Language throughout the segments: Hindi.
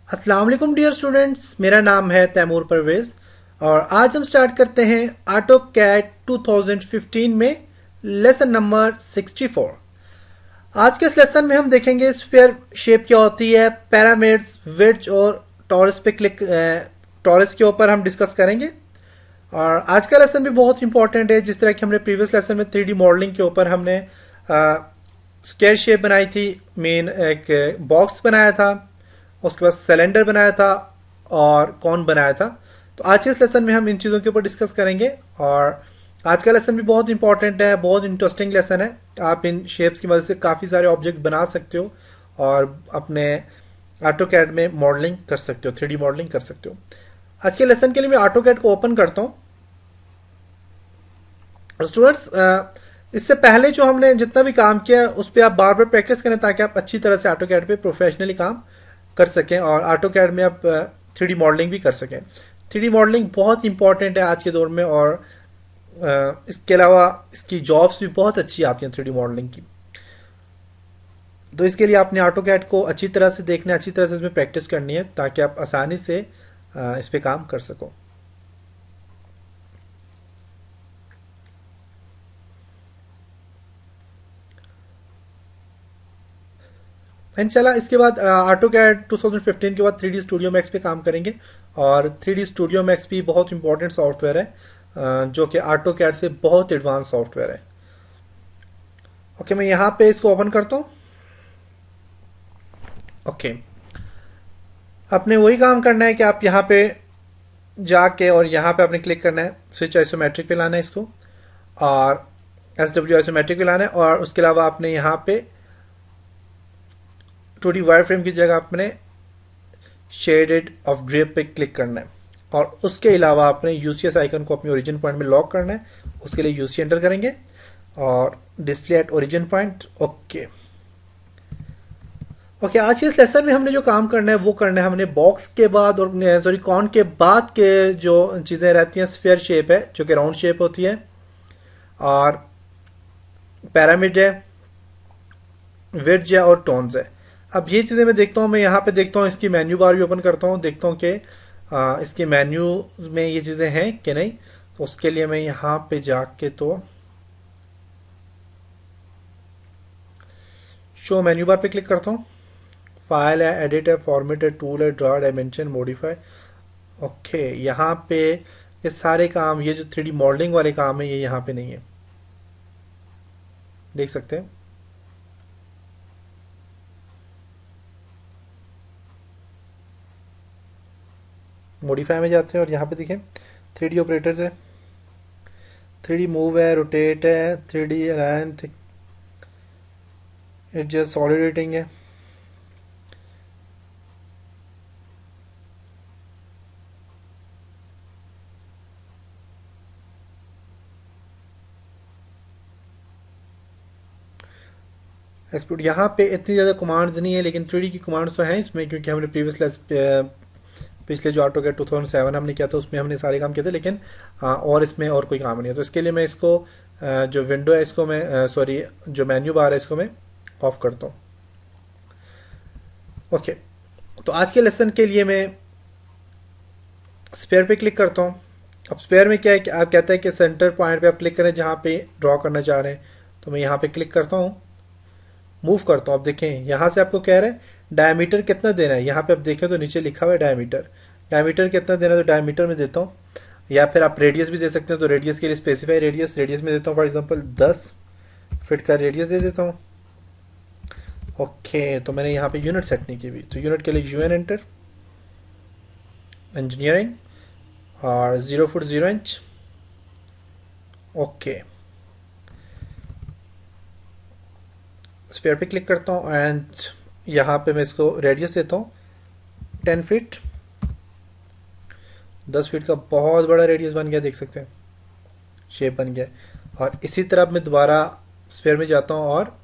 अस्सलाम वालेकुम डियर स्टूडेंट्स, मेरा नाम है तैमूर परवेज़ और आज हम स्टार्ट करते हैं ऑटो कैड 2015 में लेसन नंबर 64। आज के इस लेसन में हम देखेंगे स्फीयर शेप क्या होती है, पैरामिड्स, विड्थ और टॉरस पे क्लिक टॉरस के ऊपर हम डिस्कस करेंगे। और आज का लेसन भी बहुत इंपॉर्टेंट है। जिस तरह कि हमने प्रीवियस लेसन में 3D मॉडलिंग के ऊपर हमने स्क्वायर शेप बनाई थी, मेन एक बॉक्स बनाया था, उसके बाद सिलेंडर बनाया था और कौन बनाया था। तो आज के इस लेसन में हम इन चीज़ों के ऊपर डिस्कस करेंगे। और आज का लेसन भी बहुत इंपॉर्टेंट है, बहुत इंटरेस्टिंग लेसन है। आप इन शेप्स की मदद से काफ़ी सारे ऑब्जेक्ट बना सकते हो और अपने ऑटो कैड में मॉडलिंग कर सकते हो, 3D मॉडलिंग कर सकते हो। आज के लेसन के लिए मैं ऑटो कैड को ओपन करता हूँ। स्टूडेंट्स, इससे पहले जो हमने जितना भी काम किया उस पर आप बार बार प्रैक्टिस करें ताकि आप अच्छी तरह से ऑटो कैड पे प्रोफेशनली काम कर सकें और ऑटो कैड में आप 3D मॉडलिंग भी कर सकें। 3D मॉडलिंग बहुत इंपॉर्टेंट है आज के दौर में और इसके अलावा इसकी जॉब्स भी बहुत अच्छी आती हैं 3D मॉडलिंग की। तो इसके लिए आपने ऑटो कैड को अच्छी तरह से देखना है, अच्छी तरह से इसमें प्रैक्टिस करनी है ताकि आप आसानी से इस पर काम कर सको। एंड चला, इसके बाद ऑटो कैड 2015 के बाद 3D स्टूडियो मैक्स पे काम करेंगे। और 3D स्टूडियो मैक्स भी बहुत इंपॉर्टेंट सॉफ्टवेयर है, जो कि ऑटो कैड से बहुत एडवांस सॉफ्टवेयर है। ओके, मैं यहाँ पे इसको ओपन करता हूँ। ओके, आपने वही काम करना है कि आप यहाँ पे जाके और यहाँ पे आपने क्लिक करना है, स्विच आइसोमेट्रिक पे लाना है इसको और SW आइसोमेट्रिक पे लाना है। और उसके अलावा आपने यहाँ पे 2D वायर फ्रेम की जगह आपने शेडेड ऑफ ड्रेप पे क्लिक करना है। और उसके अलावा आपने यूसीएस आइकन को अपने ओरिजिन पॉइंट में लॉक करना है। उसके लिए यूसी एंटर करेंगे और display at origin point. Okay okay, आज के इस लेसन में हमने जो काम करना है वो करना है हमने बॉक्स के बाद और सॉरी कॉन के बाद के जो चीज़ें रहती हैं। स्फीयर शेप है जो कि राउंड शेप होती है और पैरामिड है, विड्थ है और टोन्स है। अब ये चीज़ें मैं देखता हूँ, मैं यहाँ पे देखता हूँ, इसकी मेन्यू बार भी ओपन करता हूँ, देखता हूँ कि इसके मेन्यू में ये चीज़ें हैं कि नहीं। तो उसके लिए मैं यहाँ पे जाके तो शो मेन्यू बार पे क्लिक करता हूँ। फाइल है, एडिट है, फॉर्मेट है, टूल है, ड्रा, डायमेंशन, मॉडिफाई। ओके, यहाँ पे ये सारे काम, ये जो 3D मॉडलिंग वाले काम है ये यहाँ पे नहीं है, देख सकते हैं। मॉडिफाई में जाते हैं और यहाँ पे देखें 3D ऑपरेटर्स है, 3D मूव है, रोटेट है, 3D अलाइन, एडजस्ट, सॉलिडेटिंग है। एक्सपोर्ट, यहाँ पे इतनी ज़्यादा कमांड्स नहीं है लेकिन 3D की कमांड्स तो हैं इसमें, क्योंकि हमने पिछले जो ऑटो कैड 2007 हमने किया था उसमें हमने सारे काम किए थे। लेकिन और इसमें और कोई काम नहीं है। तो इसके लिए मैं इसको जो विंडो है इसको मैं सॉरी जो मेन्यू बार है इसको मैं ऑफ करता हूँ। ओके, तो आज के लेसन के लिए मैं स्पेयर पे क्लिक करता हूँ। अब स्पेयर में क्या है कि आप कहते हैं कि सेंटर पॉइंट पे आप क्लिक करें जहाँ पे ड्रॉ करना चाह रहे हैं। तो मैं यहाँ पे क्लिक करता हूँ, मूव करता हूँ। आप देखें यहाँ से आपको कह रहे हैं डायमीटर कितना देना है। यहाँ पे आप देखें तो नीचे लिखा हुआ है डायमीटर, डायमीटर कितना देना है, तो डायमीटर में देता हूँ। या फिर आप रेडियस भी दे सकते हैं, तो रेडियस के लिए स्पेसिफाई रेडियस, रेडियस में देता हूँ फॉर एग्जांपल 10 फीट का रेडियस दे देता हूँ। ओके, तो मैंने यहाँ पे यूनिट सेट नहीं की हुई, तो यूनिट के लिए UN एंटर, इंजीनियरिंग और 0 फुट 0 इंच। ओके, स्पेयर पे क्लिक करता हूँ एंड यहाँ पे मैं इसको रेडियस देता हूँ 10 फीट। 10 फीट का बहुत बड़ा रेडियस बन गया, देख सकते हैं शेप बन गया। और इसी तरह मैं दोबारा स्पेयर में जाता हूँ और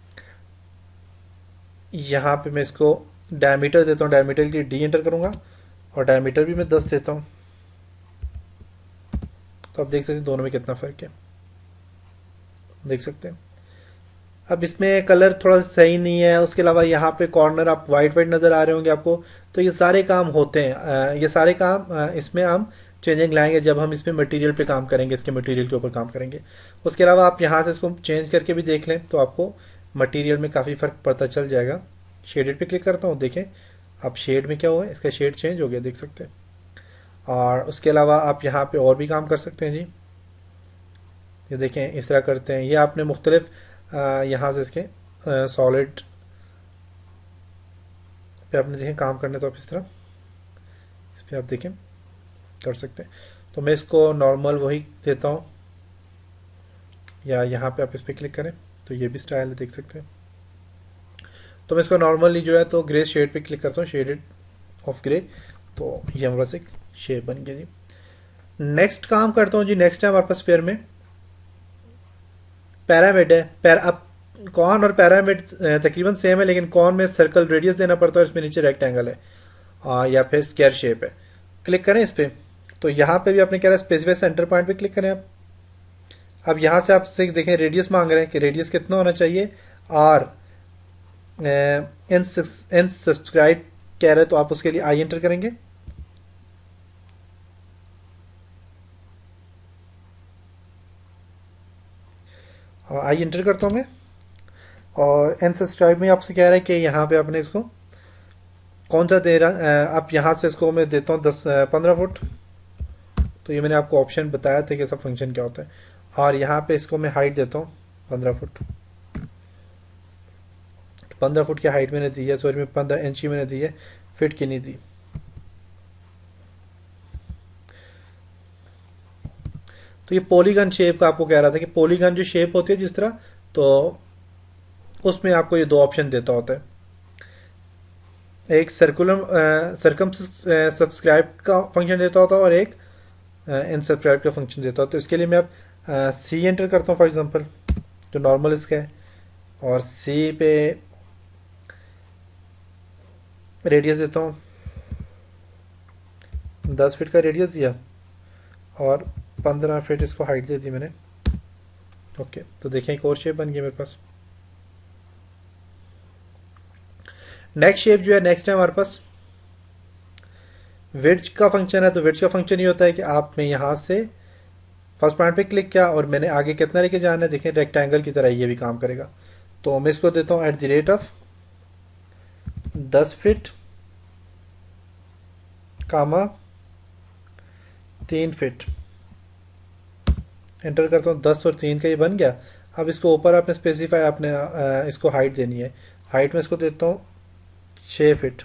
यहाँ पे मैं इसको डायमीटर देता हूँ, डायमीटर के लिए D एंटर करूँगा और डायमीटर भी मैं 10 देता हूँ। तो आप देख सकते हैं दोनों में कितना फ़र्क है, देख सकते हैं। अब इसमें कलर थोड़ा सा सही नहीं है, उसके अलावा यहाँ पे कॉर्नर आप वाइट वाइट नज़र आ रहे होंगे आपको। तो ये सारे काम होते हैं, ये सारे काम इसमें हम चेंजिंग लाएंगे जब हम इसमें मटेरियल पे काम करेंगे, इसके मटेरियल के ऊपर काम करेंगे। उसके अलावा आप यहाँ से इसको चेंज करके भी देख लें तो आपको मटेरियल में काफ़ी फ़र्क पता चल जाएगा। शेडेड पे क्लिक करता हूँ, देखें अब शेड में क्या हुआ है, इसका शेड चेंज हो गया, देख सकते हैं। और उसके अलावा आप यहाँ पे और भी काम कर सकते हैं जी। ये देखें इस तरह करते हैं, ये आपने मुख्तलिफ यहाँ से इसके सॉलिड पे आपने देखें काम करने, तो आप इस तरह इस पर आप देखें कर सकते हैं। तो मैं इसको नॉर्मल वही देता हूँ, या यहाँ पे आप इस पर क्लिक करें तो ये भी स्टाइल है, देख सकते हैं। तो मैं इसको नॉर्मली जो है तो ग्रे शेड पे क्लिक करता हूँ, शेडेड ऑफ ग्रे, तो ये हमारे पास एक शेप बन गया जी। नेक्स्ट काम करता हूँ जी। नेक्स्ट है हमारे पास पेयर में पैरामिड है। अब कॉन और पैरामिड तकरीबन सेम है, लेकिन कॉन में सर्कल रेडियस देना पड़ता है, इसमें नीचे रेक्टेंगल है या फिर स्क्वायर शेप है। क्लिक करें इस पर, तो यहाँ पे भी आपने कह रहा है स्पेसिफाई सेंटर पॉइंट पे क्लिक करें आप। अब यहाँ से आपसे देखें रेडियस मांग रहे हैं कि रेडियस कितना होना चाहिए, और इन सब्सक्राइब कह रहे हैं, तो आप उसके लिए आई एंटर करेंगे। आई एंटर करता हूँ मैं, और एन सब्सक्राइब में आपसे कह रहा है कि यहाँ पे आपने इसको कौन सा दे रहा, आप यहाँ से इसको मैं देता हूँ 15 फुट। तो ये मैंने आपको ऑप्शन बताया था कि इसका फंक्शन क्या होता है। और यहाँ पे इसको मैं हाइट देता हूँ 15 फुट। 15 फुट की हाइट मैंने दी है, सॉरी में 15 इंच की मैंने दी है, फिट की नहीं दी। तो ये पॉलीगन शेप का आपको कह रहा था कि पॉलीगन जो शेप होती है जिस तरह, तो उसमें आपको ये दो ऑप्शन देता होता है। एक सर्कम सब्सक्राइब का फंक्शन देता होता है और एक अनसब्सक्राइब का फंक्शन देता होता है। तो इसके लिए मैं अब सी एंटर करता हूँ फॉर एग्जांपल, जो नॉर्मल इसका है, और सी पे रेडियस देता हूँ 10 फीट का रेडियस दिया, और 15 फीट इसको हाइट दे दी मैंने। ओके, तो देखें एक और शेप बन गया मेरे पास। नेक्स्ट शेप जो है, नेक्स्ट है हमारे पास विड्थ का फंक्शन है। तो विड्थ का फंक्शन ये होता है कि आपने यहाँ से फर्स्ट पॉइंट पे क्लिक किया और मैंने आगे कितना लेके जाना है, देखें रेक्टेंगल की तरह ये भी काम करेगा। तो मैं इसको देता हूँ @ 10 फीट कामा 3 फीट, एंटर करता हूँ। 10 और 3 का ये बन गया। अब इसको ऊपर आपने स्पेसिफाई, आपने इसको हाइट देनी है। हाइट में इसको देता हूँ 6 फीट।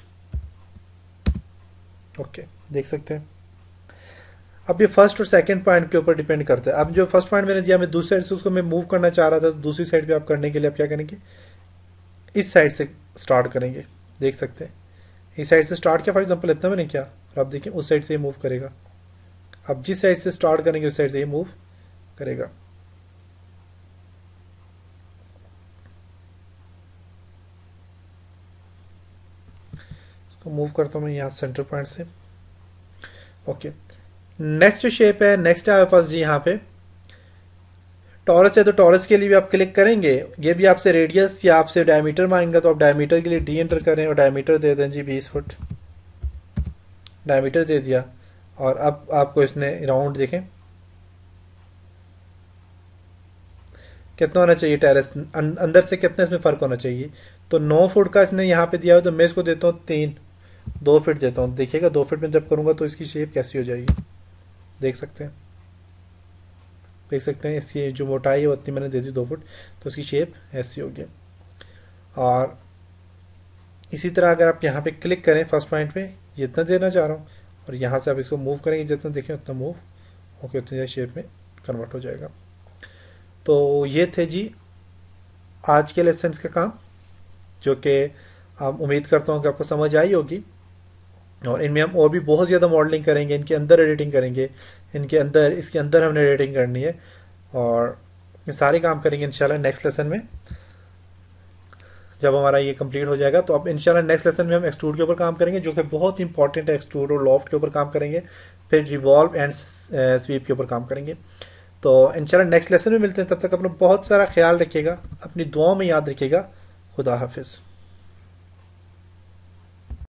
ओके, देख सकते हैं। अब ये फर्स्ट और सेकंड पॉइंट के ऊपर डिपेंड करता है। अब जो फर्स्ट पॉइंट मैंने दिया, मैं दूसरी साइड से उसको मैं मूव करना चाह रहा था, तो दूसरी साइड पे आप करने के लिए आप क्या करेंगे, इस साइड से स्टार्ट करेंगे। देख सकते हैं इस साइड से स्टार्ट किया, फॉर एग्जांपल इतना मैंने किया, और आप देखिए उस साइड से ये मूव करेगा। अब जिस साइड से स्टार्ट करेंगे उस साइड से ये मूव करेगा। इसको मूव करता हूँ मैं यहाँ सेंटर पॉइंट से। ओके, नेक्स्ट जो शेप है, नेक्स्ट है आपके पास जी यहाँ पे टॉरस है। तो टॉरस के लिए भी आप क्लिक करेंगे, ये भी आपसे रेडियस या आपसे डायमीटर मांगेगा, तो आप डायमीटर के लिए डी एंटर करें और डायमीटर दे दें जी 20 फुट। डायमीटर दे दिया, और अब आपको इसने राउंड देखें कितना होना चाहिए, टेरेस अंदर से कितना इसमें फ़र्क होना चाहिए। तो 9 फुट का इसने यहाँ पे दिया है, तो मैं इसको देता हूँ 2 फीट देता हूँ। देखिएगा 2 फीट में जब करूँगा तो इसकी शेप कैसी हो जाएगी, देख सकते हैं। देख सकते हैं इसकी जो मोटाई है उतनी मैंने दे दी 2 फुट, तो इसकी शेप ऐसी होगी। और इसी तरह अगर आप यहाँ पे क्लिक करें फर्स्ट पॉइंट पे, ये इतना देना चाह रहा हूँ, और यहाँ से आप इसको मूव करेंगे, जितना देखें उतना मूव ओके उतनी शेप में कन्वर्ट हो जाएगा। तो ये थे जी आज के लेसन का काम, जो कि आप उम्मीद करता हूँ कि आपको समझ आई होगी। और इनमें हम और भी बहुत ज़्यादा मॉडलिंग करेंगे, इनके अंदर एडिटिंग करेंगे, इनके अंदर इसके अंदर हमने एडिटिंग करनी है, और ये सारे काम करेंगे इंशाल्लाह नेक्स्ट लेसन में। जब हमारा ये कंप्लीट हो जाएगा तो अब इंशाल्लाह नेक्स्ट लेसन में हम एक्सट्रूड के ऊपर काम करेंगे, जो कि बहुत इंपॉर्टेंट है। एक्सट्रूड और लॉफ्ट के ऊपर काम करेंगे, फिर रिवॉल्व एंड स्वीप के ऊपर काम करेंगे। तो इंशाल्लाह नेक्स्ट लेसन में मिलते हैं। तब तक अपना बहुत सारा ख्याल रखिएगा, अपनी दुआओं में याद रखिएगा। खुदा हाफिज़।